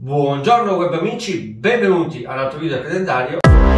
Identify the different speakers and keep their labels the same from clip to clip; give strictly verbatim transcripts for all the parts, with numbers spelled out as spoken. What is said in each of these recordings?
Speaker 1: Buongiorno web amici, benvenuti all'altro video del calendario.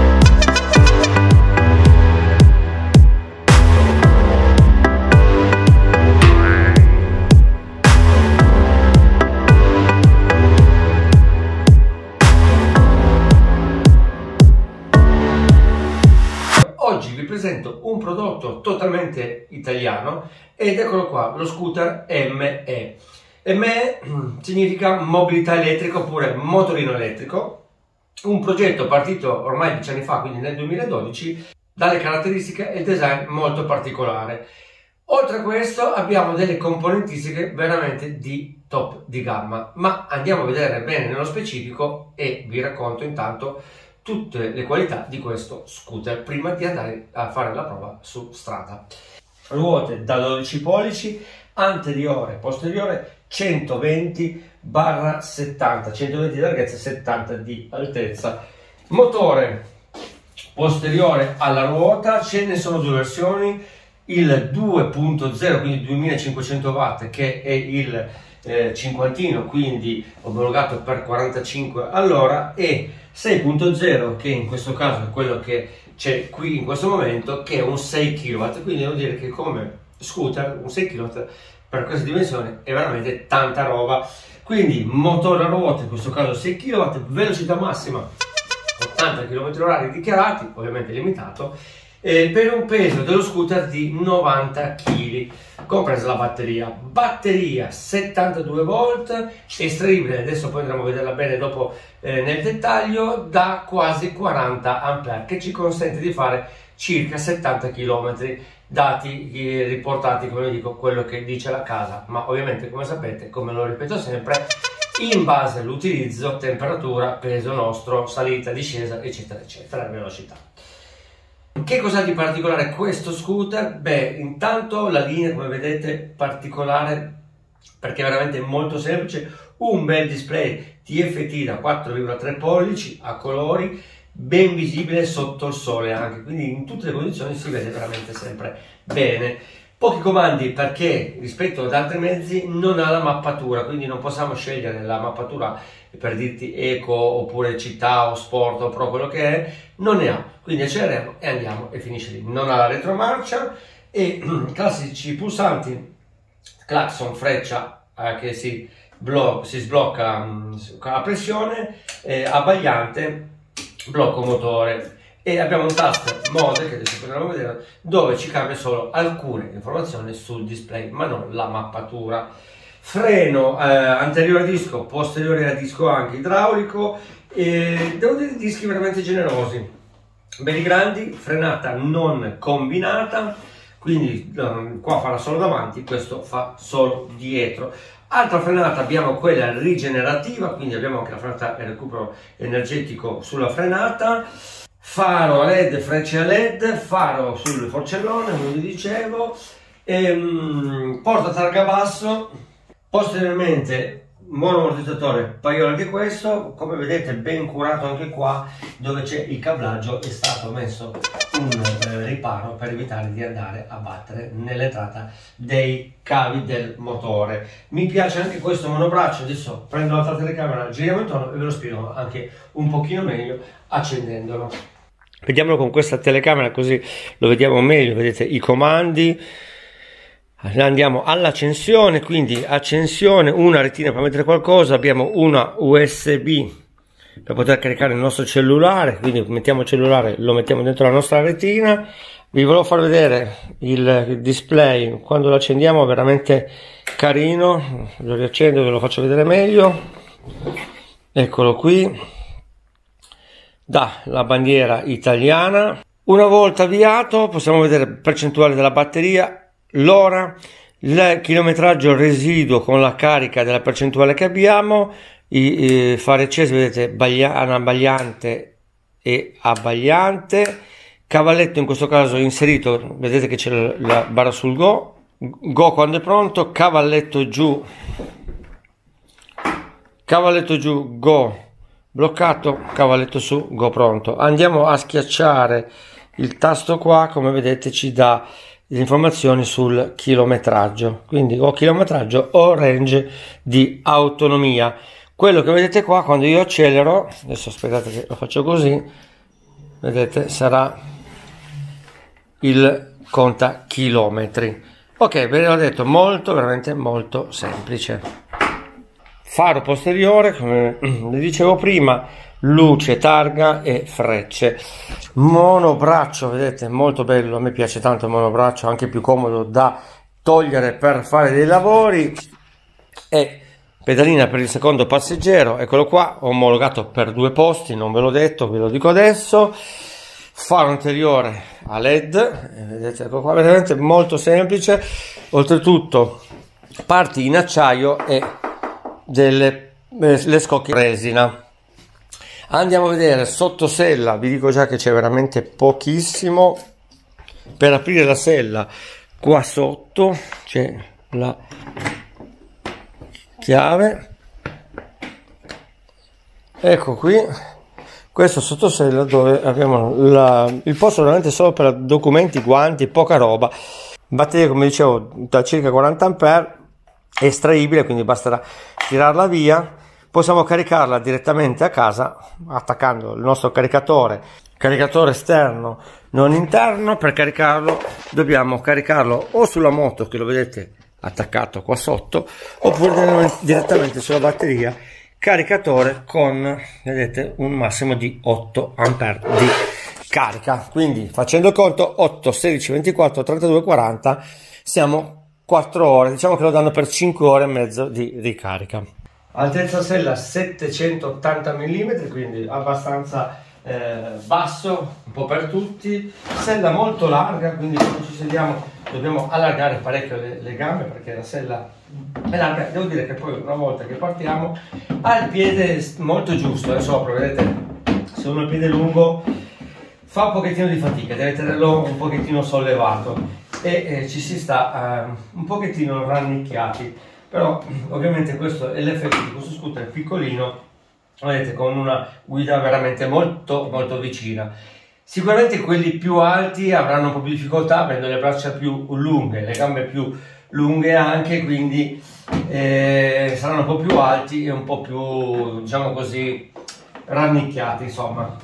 Speaker 1: Oggi vi presento un prodotto totalmente italiano ed eccolo qua, lo scooter M E. M E significa mobilità elettrica oppure motorino elettrico, un progetto partito ormai dieci anni fa, quindi nel duemiladodici, dalle caratteristiche e il design molto particolare. Oltre a questo abbiamo delle componentistiche veramente di top di gamma, ma andiamo a vedere bene nello specifico e vi racconto intanto tutte le qualità di questo scooter prima di andare a fare la prova su strada. Ruote da dodici pollici, anteriore e posteriore, centoventi barra settanta, centoventi di larghezza, settanta di altezza. Motore posteriore alla ruota, ce ne sono due versioni, il due punto zero, quindi duemilacinquecento watt, che è il eh, cinquantino, quindi omologato per quarantacinque all'ora, e sei punto zero, che in questo caso è quello che c'è qui in questo momento, che è un sei chilowatt, quindi devo dire che come scooter un sei chilowatt per questa dimensione è veramente tanta roba. Quindi motore a ruote, in questo caso sei chilowatt, velocità massima ottanta chilometri orari dichiarati, ovviamente limitato, eh, per un peso dello scooter di novanta chili, compresa la batteria. Batteria settantadue volt, estraibile, adesso poi andremo a vederla bene dopo eh, nel dettaglio, da quasi quaranta ampere, che ci consente di fare circa settanta chilometri, dati eh, riportati, come dico, quello che dice la casa, ma ovviamente, come sapete, come lo ripeto sempre, in base all'utilizzo, temperatura, peso nostro, salita, discesa, eccetera eccetera, velocità. Che cosa ha di particolare questo scooter? Beh, intanto la linea, come vedete, particolare perché è veramente molto semplice, un bel display T F T da quattro virgola tre pollici a colori, ben visibile sotto il sole anche, quindi in tutte le condizioni si vede veramente sempre bene. Pochi comandi perché rispetto ad altri mezzi non ha la mappatura, quindi non possiamo scegliere la mappatura per dirti eco oppure città o sport o pro, quello che è, non ne ha, quindi acceleriamo e andiamo e finisce lì. Non ha la retromarcia e classici pulsanti, clacson, freccia eh, che si, si sblocca mh, a pressione, eh, abbagliante, blocco motore, e abbiamo un tasto mode che adesso potremo vedere, dove ci cambia solo alcune informazioni sul display ma non la mappatura. Freno eh, anteriore a disco, posteriore a disco anche idraulico, e devo dire dischi veramente generosi, belli grandi, frenata non combinata, quindi um, qua farà solo davanti, questo fa solo dietro. Altra frenata abbiamo quella rigenerativa, quindi abbiamo anche la frenata e recupero energetico sulla frenata, faro a led, frecce a led, faro sul forcellone, come vi dicevo, ehm, porta targa basso, posteriormente monoammortizzatore paiolo anche questo, come vedete ben curato anche qua dove c'è il cablaggio, è stato messo un eh, riparo per evitare di andare a battere nell'entrata dei cavi del motore. Mi piace anche questo monobraccio, adesso prendo l'altra telecamera, giriamo intorno e ve lo spiego anche un pochino meglio accendendolo. Vediamolo con questa telecamera così lo vediamo meglio, vedete i comandi. Andiamo all'accensione, quindi accensione, una retina per mettere qualcosa, abbiamo una U S B per poter caricare il nostro cellulare, quindi mettiamo il cellulare, lo mettiamo dentro la nostra retina. Vi volevo far vedere il, il display quando lo accendiamo, veramente carino, lo riaccendo, ve lo faccio vedere meglio, eccolo qui, dà bandiera italiana. Una volta avviato possiamo vedere percentuale della batteria, l'ora, il chilometraggio residuo con la carica della percentuale che abbiamo, i, i fari accesi, vedete, baglia, abbagliante e abbagliante, cavalletto in questo caso inserito, vedete che c'è la, la barra sul go, go quando è pronto, cavalletto giù, cavalletto giù, go bloccato, cavalletto su, go pronto. Andiamo a schiacciare il tasto qua, come vedete ci dà le informazioni sul chilometraggio, quindi o chilometraggio o range di autonomia. quello che vedete qua quando io accelero, adesso aspettate che lo faccio così, vedete, sarà il conta chilometri. Ok, ve l'ho detto, molto, veramente molto semplice. Faro posteriore, come vi dicevo prima, luce, targa e frecce. Monobraccio, vedete, molto bello, a me piace tanto il monobraccio, anche più comodo da togliere per fare dei lavori. E pedalina per il secondo passeggero, eccolo qua, omologato per due posti, non ve l'ho detto, ve lo dico adesso. Faro anteriore a led, vedete, ecco qua, veramente molto semplice. Oltretutto parti in acciaio e delle le scocche resina. Andiamo a vedere sottosella, vi dico già che c'è veramente pochissimo. Per aprire la sella qua sotto c'è la chiave, ecco qui, questo sottosella dove abbiamo la, il posto veramente solo per documenti, guanti, poca roba. Batteria, come dicevo, da circa quaranta ampere, estraibile, quindi basterà tirarla via. Possiamo caricarla direttamente a casa attaccando il nostro caricatore, caricatore esterno non interno. Per caricarlo dobbiamo caricarlo o sulla moto, che lo vedete attaccato qua sotto, oppure direttamente sulla batteria, caricatore con, vedete, un massimo di otto ampere di carica. Quindi facendo il conto, otto, sedici, ventiquattro, trentadue, quaranta, siamo quattro ore, diciamo che lo danno per cinque ore e mezzo di ricarica. Altezza sella settecentottanta millimetri, quindi abbastanza eh, basso, un po' per tutti. Sella molto larga, quindi quando ci sediamo dobbiamo allargare parecchio le, le gambe, perché la sella è larga. Devo dire che poi una volta che partiamo ha il piede molto giusto, è sopra, vedete, se uno ha il piede lungo fa un pochettino di fatica, deve tenerlo un pochettino sollevato e eh, ci si sta eh, un pochettino rannicchiati. Però ovviamente questo è l'effetto di questo scooter piccolino, vedete, con una guida veramente molto molto vicina. Sicuramente quelli più alti avranno un po' più di difficoltà, avendo le braccia più lunghe, le gambe più lunghe anche, quindi eh, saranno un po' più alti e un po' più, diciamo così, rannicchiati, insomma.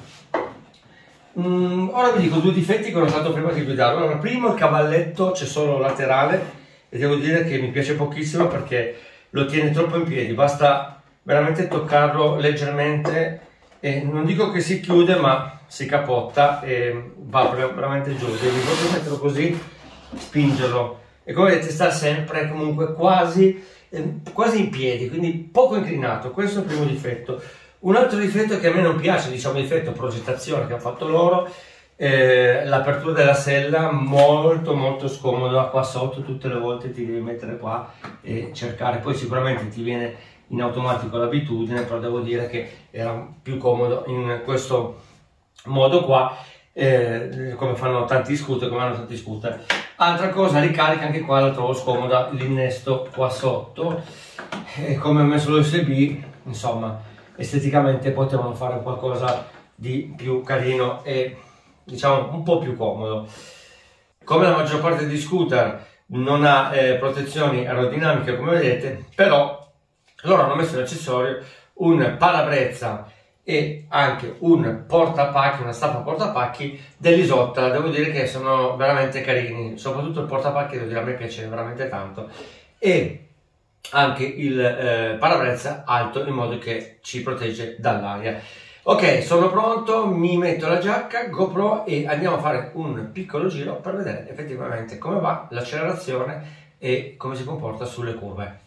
Speaker 1: Mm, ora vi dico due difetti che ho notato prima di guidarlo. Allora, primo, il cavalletto c'è solo laterale, e devo dire che mi piace pochissimo perché lo tiene troppo in piedi, basta veramente toccarlo leggermente e non dico che si chiude, ma si capotta e va veramente giù. Devi proprio metterlo così, spingerlo, e come vedete sta sempre comunque quasi, eh, quasi in piedi, quindi poco inclinato. Questo è il primo difetto. Un altro difetto che a me non piace, diciamo difetto progettazione che ha fatto loro, Eh, l'apertura della sella molto molto scomoda qua sotto, tutte le volte ti devi mettere qua e cercare. Poi sicuramente ti viene in automatico l'abitudine, però devo dire che era più comodo in questo modo qua, eh, come fanno tanti scooter, come hanno tanti scooter. Altra cosa, ricarica, anche qua la trovo scomoda, l'innesto qua sotto, e come ho messo l'U S B, insomma, esteticamente potevano fare qualcosa di più carino e, diciamo, un po' più comodo. Come la maggior parte degli scooter non ha eh, protezioni aerodinamiche, come vedete, però loro hanno messo l'accessorio, un parabrezza e anche un portapacchi, una staffa portapacchi dell'Isotta. Devo dire che sono veramente carini, soprattutto il portapacchi, devo dire, a me piace veramente tanto, e anche il eh, parabrezza alto in modo che ci protegge dall'aria. Ok, sono pronto, mi metto la giacca, GoPro, e andiamo a fare un piccolo giro per vedere effettivamente come va l'accelerazione e come si comporta sulle curve.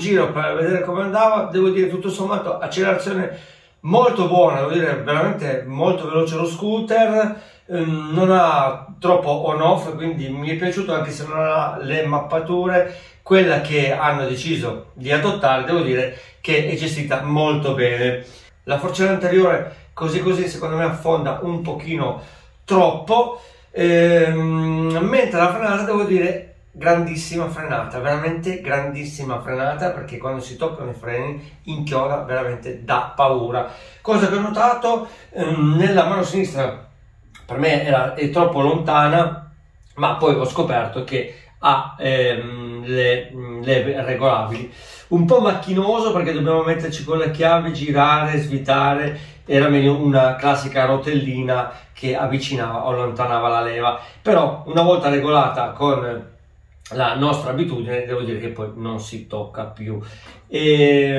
Speaker 1: giro per vedere come andava. Devo dire, tutto sommato, accelerazione molto buona, devo dire, veramente molto veloce lo scooter, ehm, non ha troppo on-off, quindi mi è piaciuto, anche se non ha le mappature. Quella che hanno deciso di adottare, devo dire che è gestita molto bene. La forcella anteriore così così secondo me affonda un pochino troppo, ehm, mentre la frenata, devo dire, grandissima frenata, veramente grandissima frenata, perché quando si toccano i freni inchioda veramente da paura. Cosa che ho notato, ehm, nella mano sinistra per me era, è troppo lontana, ma poi ho scoperto che ha ehm, le leve regolabili. Un po' macchinoso perché dobbiamo metterci con le chiavi, girare, svitare. Era meglio una classica rotellina che avvicinava o allontanava la leva, però una volta regolata con la nostra abitudine, devo dire che poi non si tocca più. E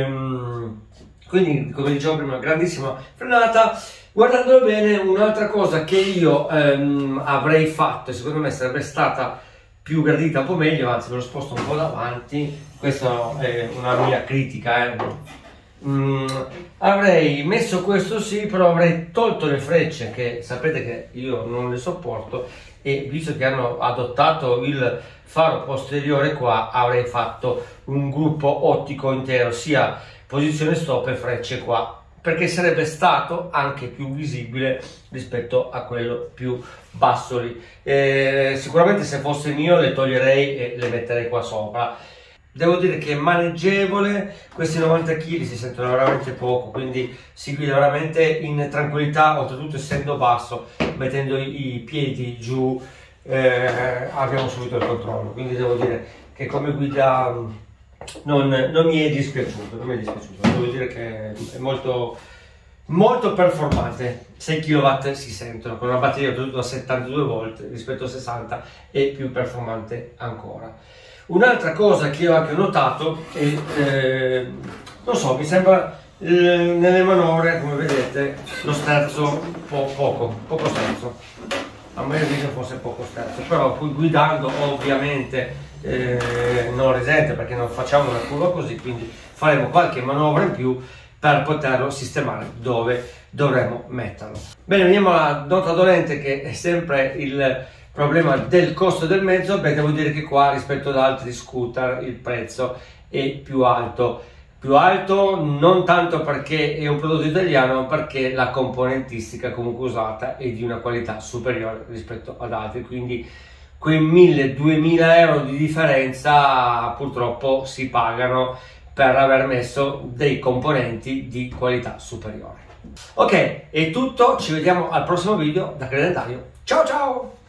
Speaker 1: quindi, come dicevo prima, grandissima frenata. Guardandolo bene, un'altra cosa che io ehm, avrei fatto, e secondo me sarebbe stata più gradita, un po' meglio, anzi ve lo sposto un po' davanti, questa è una mia critica, eh. mm, avrei messo questo sì, però avrei tolto le frecce, che sapete che io non le sopporto, e visto che hanno adottato il faro posteriore qua, avrei fatto un gruppo ottico intero, sia posizione stop e frecce qua, perché sarebbe stato anche più visibile rispetto a quello più basso lì. Eh, sicuramente se fosse mio le toglierei e le metterei qua sopra. Devo dire che è maneggevole, questi novanta chili si sentono veramente poco, quindi si guida veramente in tranquillità, oltretutto essendo basso, mettendo i, i piedi giù eh, abbiamo subito il controllo, quindi devo dire che come guida Non, non mi è dispiaciuto, non mi è dispiaciuto, devo dire che è molto, molto performante. sei chilowatt si sentono, con una batteria oltretutto a settantadue volt rispetto a sessanta, è più performante ancora. Un'altra cosa che io ho anche notato è, eh, non so, mi sembra eh, nelle manovre, come vedete, lo sterzo po poco, poco sterzo. A me visto fosse poco sterzo, però poi guidando ovviamente eh, non risente, perché non facciamo una curva così, quindi faremo qualche manovra in più per poterlo sistemare dove dovremo metterlo. Bene, veniamo alla nota dolente, che è sempre il problema del costo del mezzo. Beh, devo dire che qua rispetto ad altri scooter il prezzo è più alto. Più alto non tanto perché è un prodotto italiano, ma perché la componentistica comunque usata è di una qualità superiore rispetto ad altri, quindi quei mille duemila euro di differenza purtroppo si pagano per aver messo dei componenti di qualità superiore. Ok, è tutto, ci vediamo al prossimo video da Credentario. Ciao ciao!